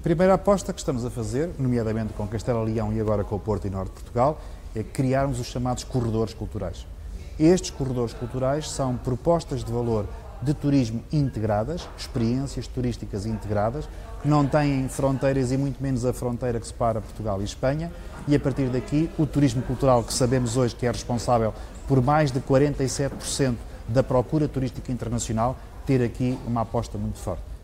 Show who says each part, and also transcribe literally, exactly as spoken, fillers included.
Speaker 1: primeira aposta que estamos a fazer, nomeadamente com Castelo Leão e agora com o Porto e Norte de Portugal, é criarmos os chamados corredores culturais. Estes corredores culturais são propostas de valor de turismo integradas, experiências turísticas integradas, que não têm fronteiras e muito menos a fronteira que separa Portugal e Espanha, e a partir daqui o turismo cultural, que sabemos hoje que é responsável por mais de quarenta e sete por cento da procura turística internacional, ter aqui uma aposta muito forte.